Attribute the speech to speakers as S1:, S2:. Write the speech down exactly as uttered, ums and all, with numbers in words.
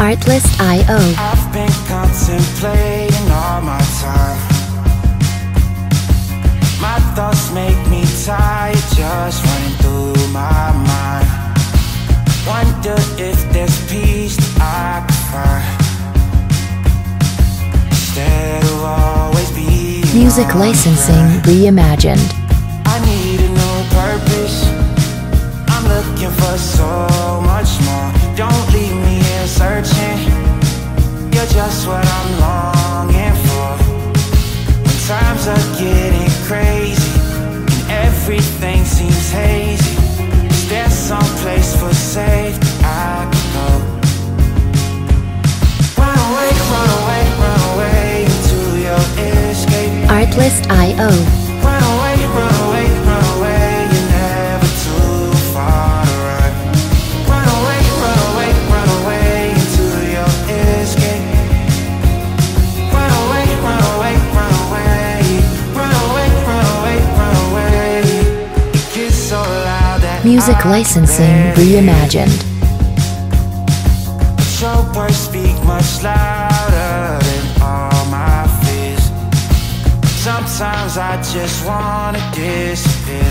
S1: Artlist dot I O.
S2: I've been contemplating all my time. My thoughts make me tired, just running through my mind. Wonder if there's peace that I could find, instead of always being
S1: Music licensing reimagined.
S2: I need a new purpose. I'm looking for so much more. Don't leave me here searching. You're just what I'm longing for. When times are getting crazy and everything seems hazy, is there some place for safety I could go? Run away, run away, run away into your escape.
S1: Artlist dot I O.
S2: Run away, run away, run away. You're never too far to run. Run away, run away, run away into your escape. Run away, run away, run away. Run away, run away, run away. It gets so loud that
S1: Music
S2: I
S1: licensing
S2: barely
S1: reimagined.
S2: But your words speak much louder than all my fears. Sometimes I just wanna disappear.